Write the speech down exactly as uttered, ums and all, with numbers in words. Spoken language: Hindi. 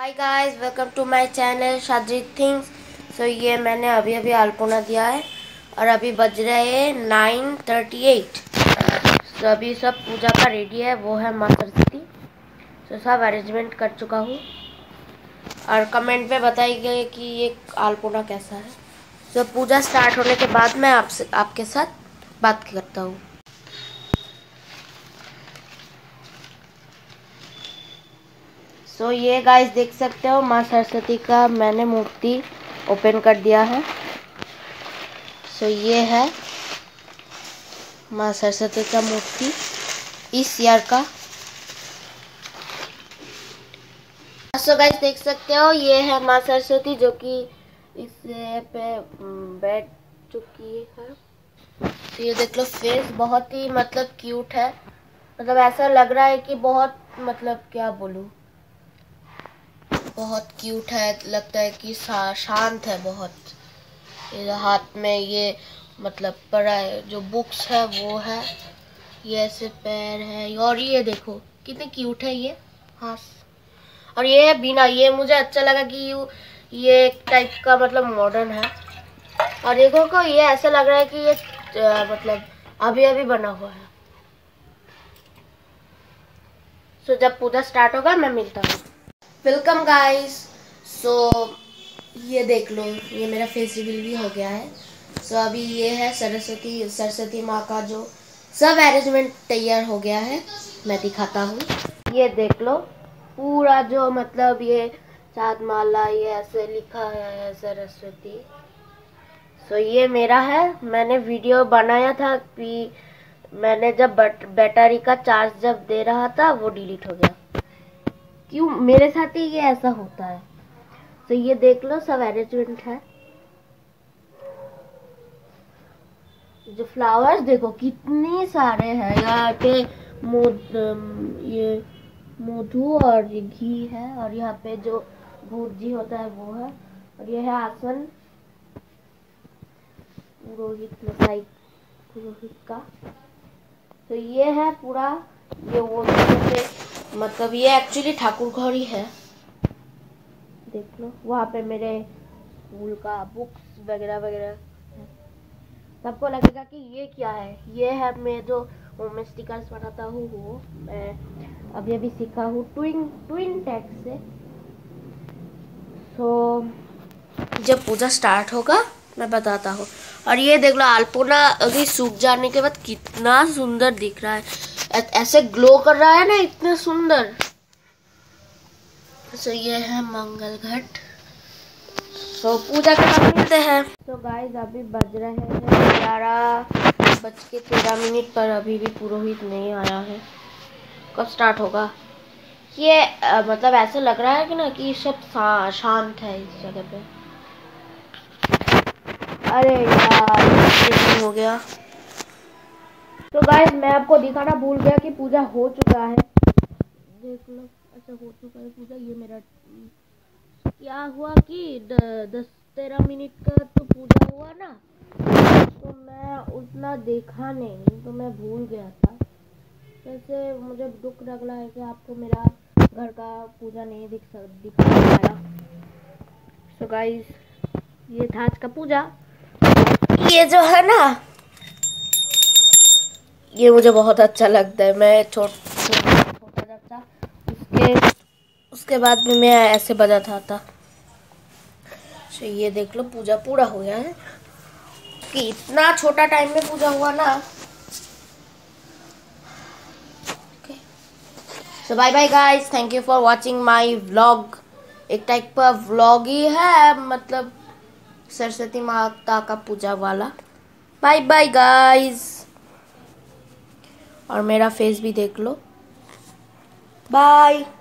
Hi guys, welcome to my channel शादीद थिंग्स। सो ये मैंने अभी अभी अल्पना दिया है और अभी बज रहे हैं नाइन थर्टी एट। तो अभी सब पूजा का रेडी है, वो है माँ सरस्वती। तो सब अरेंजमेंट कर चुका हूँ और कमेंट में बताइए कि ये अल्पना कैसा है। तो पूजा स्टार्ट होने के बाद मैं आपसे आपके साथ बात करता हूँ। सो so, ये गाइस देख सकते हो, माँ सरस्वती का मैंने मूर्ति ओपन कर दिया है। सो so, ये है माँ सरस्वती का मूर्ति इस ईयर का। सो so, गाइस देख सकते हो, ये है माँ सरस्वती जो कि इस पे बैठ चुकी है। तो ये देख लो, फेस बहुत ही मतलब क्यूट है। मतलब ऐसा लग रहा है कि बहुत मतलब क्या बोलूँ, बहुत क्यूट है। लगता है कि शांत है बहुत। ये हाथ में ये मतलब पड़ा है, जो बुक्स है वो है। ये ऐसे पैर है और ये देखो कितने क्यूट है ये हाँ। और ये है बिना, ये मुझे अच्छा लगा कि ये एक टाइप का मतलब मॉडर्न है। और देखो को ये ऐसा लग रहा है कि ये आ, मतलब अभी अभी बना हुआ है। सो जब पूजा स्टार्ट होगा मैं मिलता हूँ। Welcome guys. सो ये देख लो, ये मेरा फेस रिवील भी हो गया है। सो so, अभी ये है सरस्वती सरस्वती माँ का जो सब अरेंजमेंट तैयार हो गया है, मैं दिखाता हूँ। ये देख लो पूरा जो मतलब ये चाँद माला ये ऐसे लिखा है सरस्वती। सो so, ये मेरा है। मैंने वीडियो बनाया था कि मैंने जब बैटरी का चार्ज जब दे रहा था वो डिलीट हो गया। क्यों मेरे साथ ही ये ऐसा होता है। तो ये देख लो सब अरेंजमेंट है। जो फ्लावर्स देखो कितने सारे हैं यहाँ पे। मोद ये मधु और ये घी है और यहाँ पे जो भुर्जी होता है वो है। और ये है आसन पुरोहित मसाई पुरोहित का। तो ये है पूरा, ये वो जैसे मतलब ये एक्चुअली ठाकुर घर ही है। देख लो वहाँ पे मेरे स्कूल का बुक्स वगैरह वगैरह है। सबको लगेगा कि ये क्या है। ये है मैं जो मैं स्टिकर्स बनाता हूँ, वो मैं अभी अभी सीखा हूँ ट्विन ट्विन टैग से। तो जब पूजा स्टार्ट होगा मैं बताता हूँ। और ये देख लो अल्पना अभी सूख जाने के बाद कितना सुंदर दिख रहा है, ऐसे ग्लो कर रहा है ना, इतना सुंदर। तो ये है मंगल घट। तो पूजा के बाद मिलते हैं। तो गाइस अभी बज रहे हैं ग्यारह बज के तेरह मिनट पर अभी भी पुरोहित नहीं आया है। कब स्टार्ट होगा ये आ, मतलब ऐसा लग रहा है कि ना कि सब शांत है इस जगह पे। अरे यार हो गया। तो गाइस मैं आपको दिखाना भूल गया कि पूजा हो चुका है। देख लो अच्छा हो चुका है पूजा। ये मेरा क्या हुआ कि दस तेरह मिनट का तो पूजा हुआ ना, तो मैं उतना देखा नहीं, तो मैं भूल गया था। वैसे मुझे दुख लग रहा है कि आपको मेरा घर का पूजा नहीं दिख सक दिखा पाया। सो गाइस ये था आज का पूजा। ये जो है ना ये मुझे बहुत अच्छा लगता है। मैं छोटा छोटा जब था उसके उसके बाद में मैं ऐसे बजाता था। तो ये देख लो पूजा पूरा हो गया है कि इतना छोटा टाइम में पूजा हुआ ना। So bye bye guys, thank you for watching my vlog. एक टाइप का व्लॉग ही है, मतलब सरस्वती माता का पूजा वाला। Bye bye guys. और मेरा फेस भी देख लो। बाय।